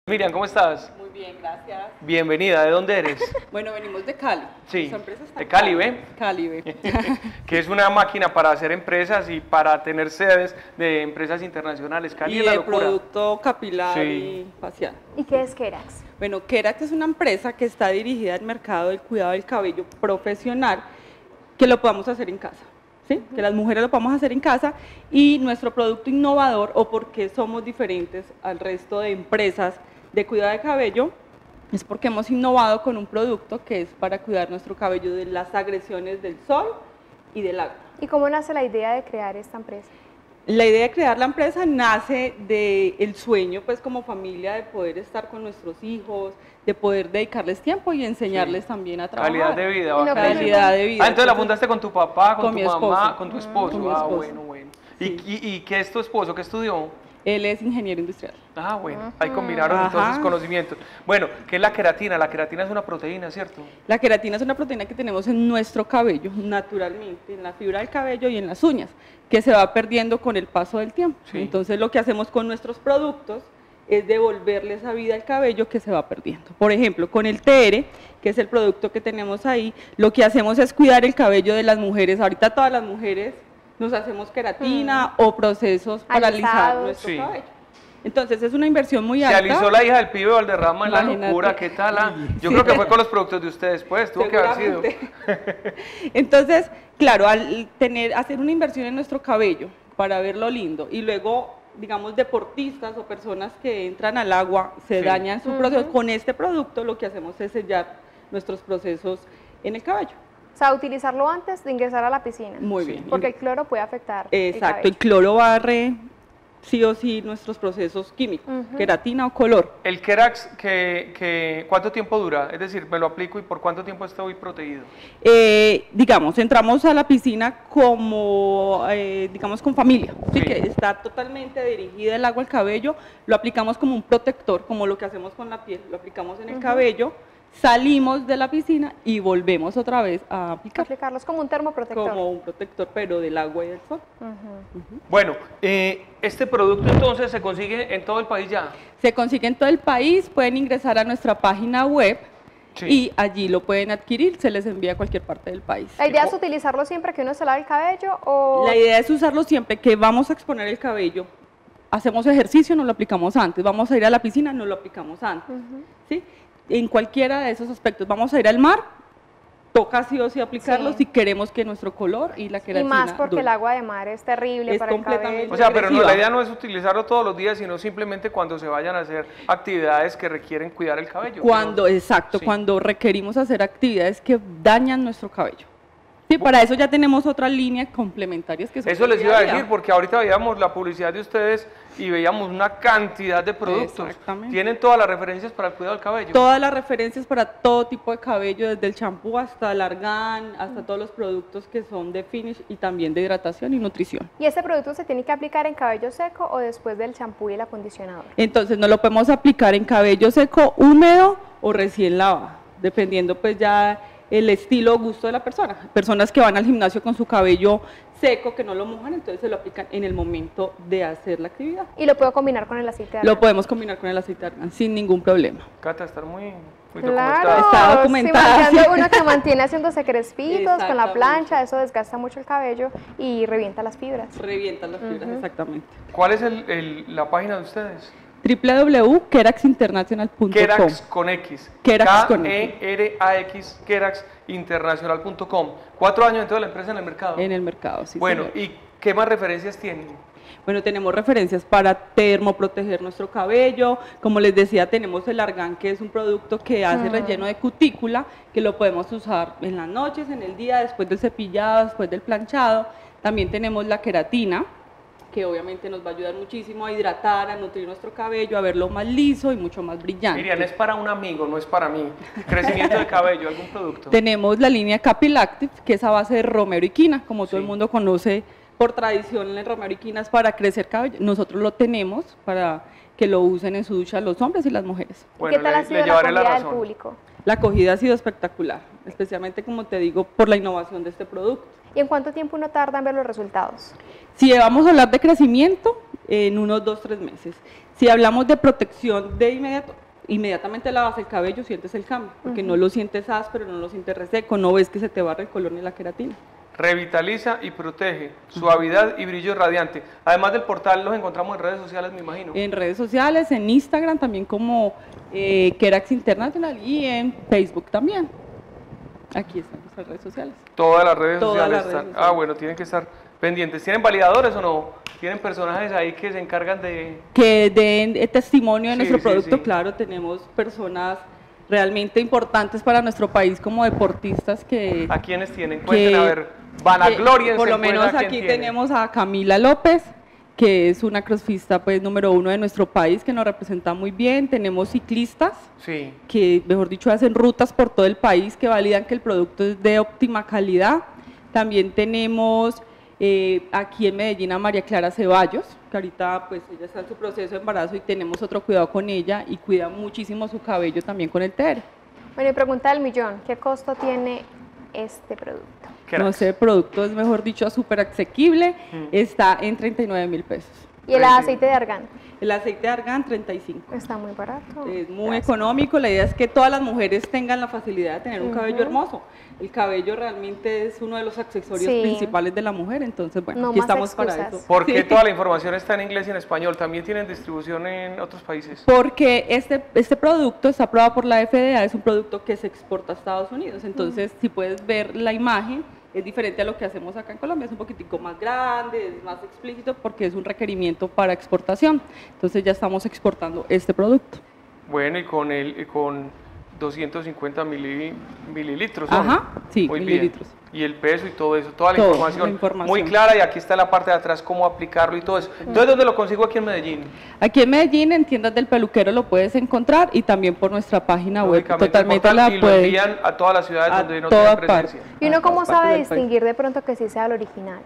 Miriam, ¿cómo estás? Muy bien, gracias. Bienvenida, ¿de dónde eres? Bueno, venimos de Cali. Sí, Nuestra empresa está de en Cali, ¿ve? Cali, ve. Que es una máquina para hacer empresas y para tener sedes de empresas internacionales. Cali Y es la de locura. producto capilar Sí. y facial. ¿Y qué es Kerax? Bueno, Kerax es una empresa que está dirigida al mercado del cuidado del cabello profesional, que lo podamos hacer en casa. ¿Sí? Que las mujeres lo podamos hacer en casa, y nuestro producto innovador, o por qué somos diferentes al resto de empresas de cuidado de cabello, es porque hemos innovado con un producto que es para cuidar nuestro cabello de las agresiones del sol y del agua. ¿Y cómo nace la idea de crear esta empresa? La idea de crear la empresa nace del sueño, pues como familia, de poder estar con nuestros hijos, de poder dedicarles tiempo y enseñarles también a trabajar. Calidad de vida, Y no bacano. Calidad de vida. Ah, entonces la fundaste con tu papá, con tu mi mamá, esposo. con tu esposo. Con mi Ah, esposo. bueno, bueno. Sí. ¿Y qué es tu esposo? ¿Qué estudió? Él es ingeniero industrial. Ah, bueno, ahí combinaron entonces Ajá. conocimientos. Bueno, ¿qué es la queratina? La queratina es una proteína, ¿cierto? La queratina es una proteína que tenemos en nuestro cabello, naturalmente, en la fibra del cabello y en las uñas, que se va perdiendo con el paso del tiempo. Sí. Entonces lo que hacemos con nuestros productos es devolverle esa vida al cabello que se va perdiendo. Por ejemplo, con el TR, que es el producto que tenemos ahí, lo que hacemos es cuidar el cabello de las mujeres. Ahorita todas las mujeres nos hacemos queratina o procesos para alisar Alisados. nuestro Sí. cabello. Entonces es una inversión muy Se alta. alisó la hija del pibe Valderrama en la Imagínate. locura, ¿qué tal? Ah? Yo Sí. creo que fue con los productos de ustedes, pues, tuvo que haber sido. Seguramente. Entonces, claro, al hacer una inversión en nuestro cabello para verlo lindo, y luego, digamos, deportistas o personas que entran al agua se Sí. dañan su proceso, con este producto lo que hacemos es sellar nuestros procesos en el cabello. O sea, utilizarlo antes de ingresar a la piscina. Muy Sí. bien. Porque el cloro puede afectar el Exacto, el cabello. cloro barre sí o sí nuestros procesos químicos, queratina o color. El Kerax, ¿cuánto tiempo dura? Es decir, me lo aplico y por cuánto tiempo estoy protegido. Digamos, entramos a la piscina como, digamos, con familia, ¿sí? Sí. Que está totalmente dirigida el agua al cabello, lo aplicamos como un protector, como lo que hacemos con la piel, lo aplicamos en el cabello, salimos de la piscina y volvemos otra vez a aplicar Aplicarlos como un termoprotector. como un protector, pero del agua y del sol. Bueno, este producto entonces se consigue en todo el país ya. Se consigue en todo el país, pueden ingresar a nuestra página web Sí. y allí lo pueden adquirir, se les envía a cualquier parte del país. ¿La idea es utilizarlo siempre que uno se lave el cabello o...? La idea es usarlo siempre que vamos a exponer el cabello. Hacemos ejercicio, nos lo aplicamos antes. Vamos a ir a la piscina, nos lo aplicamos antes. ¿Sí? En cualquiera de esos aspectos. Vamos a ir al mar, toca sí o sí aplicarlo Sí. si queremos que nuestro color y la Y queratina más porque dure. el agua de mar es terrible Es para el completamente- cabello. O sea, pero no, agresiva. la idea no es utilizarlo todos los días, sino simplemente cuando se vayan a hacer actividades que requieren cuidar el cabello. Cuando, Pero- exacto, sí. cuando requerimos hacer actividades que dañan nuestro cabello. Sí, para eso ya tenemos otras líneas complementarias que son Eso de les iba a día decir, porque ahorita veíamos la publicidad de ustedes y veíamos una cantidad de productos. Exactamente. Tienen todas las referencias para el cuidado del cabello. Todas las referencias para todo tipo de cabello, desde el champú hasta el argán, hasta todos los productos que son de finish y también de hidratación y nutrición. ¿Y este producto se tiene que aplicar en cabello seco o después del champú y el acondicionador? Entonces no lo podemos aplicar en cabello seco, húmedo o recién lavado, dependiendo pues ya el estilo o gusto de la persona. Personas que van al gimnasio con su cabello seco, que no lo mojan, entonces se lo aplican en el momento de hacer la actividad. Y lo puedo combinar con el aceite de Lo argán. podemos combinar con el aceite de argán sin ningún problema. Cata, estar muy Claro, documentada. Está documentada, sí, mantiene sí. uno que mantiene haciéndose crespitos con la Exactamente. plancha, eso desgasta mucho el cabello y revienta las fibras. Revientan las fibras, exactamente. ¿Cuál es la página de ustedes? www.keraxinternational.com. Kerax con X. Kerax con K-E-R-A-X, keraxinternacional.com. 4 años entonces la empresa en el mercado. En el mercado, sí. Bueno, señor. ¿y qué más referencias tienen? Bueno, tenemos referencias para termoproteger nuestro cabello. Como les decía, tenemos el argán, que es un producto que hace relleno de cutícula, que lo podemos usar en las noches, en el día, después del cepillado, después del planchado. También tenemos la queratina, que obviamente nos va a ayudar muchísimo a hidratar, a nutrir nuestro cabello, a verlo más liso y mucho más brillante. Miriam, es para un amigo, no es para mí. Crecimiento de cabello, algún producto. Tenemos la línea Capilactive, que es a base de romero y quina, como todo Sí. el mundo conoce por tradición, el romero y quina es para crecer cabello. Nosotros lo tenemos para que lo usen en su ducha los hombres y las mujeres. Bueno, ¿Qué tal ha sido la llevaré acogida del razón. público? La acogida ha sido espectacular, especialmente, como te digo, por la innovación de este producto. ¿Y en cuánto tiempo uno tarda en ver los resultados? Si vamos a hablar de crecimiento, en unos 2 o 3 meses. Si hablamos de protección de inmediato, inmediatamente lavas el cabello, sientes el cambio, porque no lo sientes áspero, no lo sientes reseco, no ves que se te barre el color ni la queratina. Revitaliza y protege, suavidad y brillo radiante. Además del portal, los encontramos en redes sociales, me imagino. En redes sociales, en Instagram también como Kerax International y en Facebook también. Aquí están nuestras redes sociales. Todas las redes sociales las redes están. sociales. Ah, bueno, tienen que estar pendientes. ¿Tienen validadores o no? ¿Tienen personajes ahí que se encargan de...? Que den testimonio de Sí, nuestro sí, producto, sí. claro, tenemos personas realmente importantes para nuestro país como deportistas que... ¿A quiénes tienen? Cuenten, a ver, vanagloriense. Por lo pues, menos ¿a quién aquí tienen? tenemos a Camila López, que es una crossfista pues número 1 de nuestro país, que nos representa muy bien. Tenemos ciclistas Sí. que, mejor dicho, hacen rutas por todo el país, que validan que el producto es de óptima calidad. También tenemos aquí en Medellín a María Clara Ceballos, que ahorita pues ella está en su proceso de embarazo y tenemos otro cuidado con ella y cuida muchísimo su cabello también con el TR. Bueno, y pregunta del millón, ¿qué costo tiene este producto? No sé, el producto es, mejor dicho, súper asequible, está en 39.000 pesos. ¿Y el aceite de argán? El aceite de argán, 35. Está muy barato. Es muy Gracias. económico, la idea es que todas las mujeres tengan la facilidad de tener un cabello hermoso. El cabello realmente es uno de los accesorios Sí. principales de la mujer, entonces bueno, No aquí más estamos para excusas. eso. Porque Sí. toda la información está en inglés y en español. ¿También tienen distribución en otros países? Porque este producto está aprobado por la FDA, es un producto que se exporta a Estados Unidos, entonces si puedes ver la imagen, es diferente a lo que hacemos acá en Colombia, es un poquitico más grande, es más explícito porque es un requerimiento para exportación, entonces ya estamos exportando este producto. Bueno, y con 250 mililitros. ¿no? Ajá, sí, Muy mililitros. Bien. Y el peso y todo eso, toda la Todo, información, la información. muy clara, y aquí está la parte de atrás, cómo aplicarlo y todo eso. Entonces, ¿dónde lo consigo aquí en Medellín? Aquí en Medellín, en tiendas del peluquero lo puedes encontrar y también por nuestra página web, Lógicamente, totalmente el portal, la y lo puedes... envían a todas las ciudades a donde no toda tienen presencia. parte. ¿Y uno a cómo todas partes sabe del país. distinguir de pronto que sí sea el original?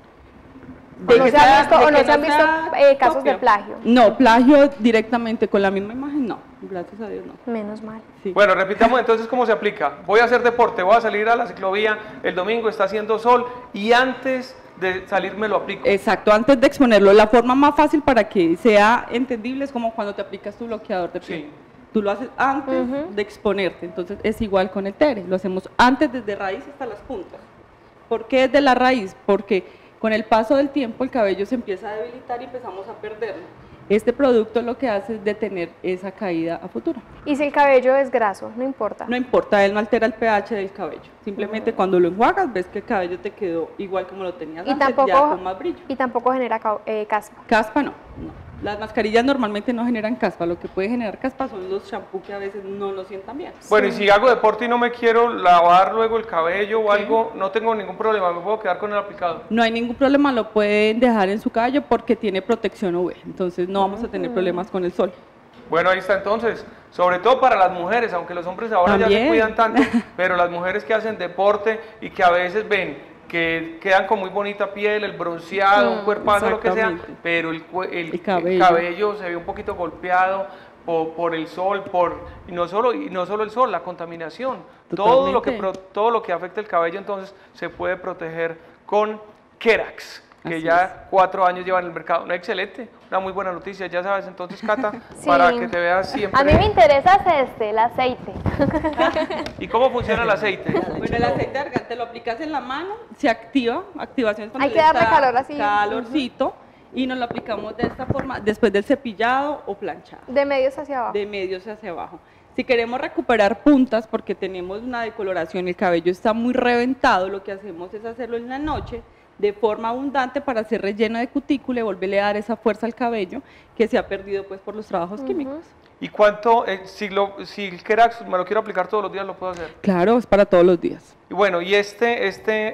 De ¿O no que se han sea- visto, de o no que se han no visto sea casos de copia. plagio? No, plagio directamente con la misma imagen, no, gracias a Dios no. Menos mal. Sí. Bueno, repitamos entonces cómo se aplica. Voy a hacer deporte, voy a salir a la ciclovía el domingo, está haciendo sol, y antes de salir me lo aplico. Exacto, antes de exponerlo, la forma más fácil para que sea entendible es como cuando te aplicas tu bloqueador de piel. Sí. Tú lo haces antes de exponerte, entonces es igual con el TERE, lo hacemos antes desde raíz hasta las puntas. ¿Por qué desde la raíz? Porque con el paso del tiempo el cabello se empieza a debilitar y empezamos a perderlo. Este producto lo que hace es detener esa caída a futuro. Y si el cabello es graso, no importa. No importa, él no altera el pH del cabello. Simplemente cuando lo enjuagas ves que el cabello te quedó igual como lo tenías Y antes, ya tampoco, con más brillo. y tampoco genera caspa. Caspa no. Las mascarillas normalmente no generan caspa, lo que puede generar caspa son los champús que a veces no lo sientan bien. Bueno, y si hago deporte y no me quiero lavar luego el cabello o algo, no tengo ningún problema, me puedo quedar con el aplicado. No hay ningún problema, lo pueden dejar en su cabello porque tiene protección UV, entonces no vamos a tener problemas con el sol. Bueno, ahí está entonces, sobre todo para las mujeres, aunque los hombres ahora ya se También. cuidan tanto, pero las mujeres que hacen deporte y que a veces ven que quedan con muy bonita piel, el bronceado, un cuerpazo, lo que sea, exactamente. pero el cabello. cabello se ve un poquito golpeado por el sol, y no solo el sol, la contaminación, Totalmente. todo lo que afecta el cabello, entonces se puede proteger con Kerax, que Así ya 4 años lleva en el mercado. No, excelente, una muy buena noticia, ya sabes entonces, Cata, Sí. para que te veas siempre. A mí me interesa es el aceite. ¿Y cómo funciona el aceite? Bueno, el aceite de argán te lo aplicas en la mano, se activa, activación es cuando Hay que le darle está calor así. calorcito, y nos lo aplicamos de esta forma después del cepillado o planchado. De medios hacia abajo. De medios hacia abajo. Si queremos recuperar puntas porque tenemos una decoloración, el cabello está muy reventado, lo que hacemos es hacerlo en la noche de forma abundante para hacer relleno de cutícula y volverle a dar esa fuerza al cabello que se ha perdido pues por los trabajos químicos. ¿Y cuánto, si el Kerax me lo quiero aplicar todos los días, lo puedo hacer? Claro, es para todos los días. Y bueno, y este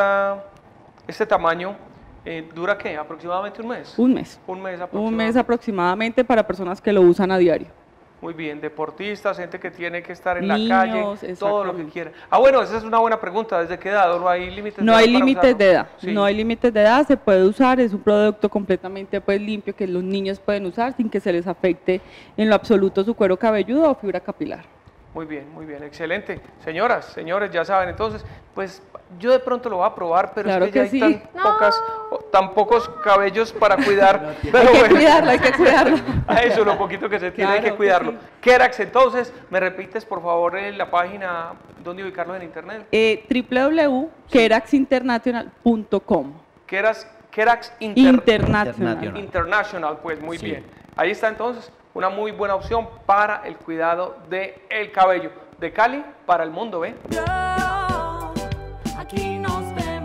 tamaño, ¿dura qué? ¿Aproximadamente un mes? Un mes. Un mes Un aproximadamente. mes aproximadamente para personas que lo usan a diario. Muy bien, deportistas, gente que tiene que estar en Niños, la calle, todo lo que exactamente. quiera. Ah, bueno, esa es una buena pregunta. ¿Desde qué edad? ¿No hay límites No de hay edad para límites usarlo? de edad, Sí. no hay límites de edad, se puede usar, es un producto completamente pues limpio que los niños pueden usar sin que se les afecte en lo absoluto su cuero cabelludo o fibra capilar. muy bien, excelente. Señoras, señores, ya saben, entonces, pues yo de pronto lo voy a probar, pero Claro es que ya que hay sí. tan pocos cabellos para cuidar. Pero Hay que bueno, cuidarlo, hay que cuidarlo. a eso, lo poquito que se tiene, hay Claro que que cuidarlo. sí. Kerax, entonces, ¿me repites por favor la página, dónde ubicarlos en internet? www.keraxinternational.com. Kerax International. International, pues muy Sí. bien. Ahí está entonces una muy buena opción para el cuidado del cabello. De Cali para el mundo, ¿ve? Aquí nos vemos.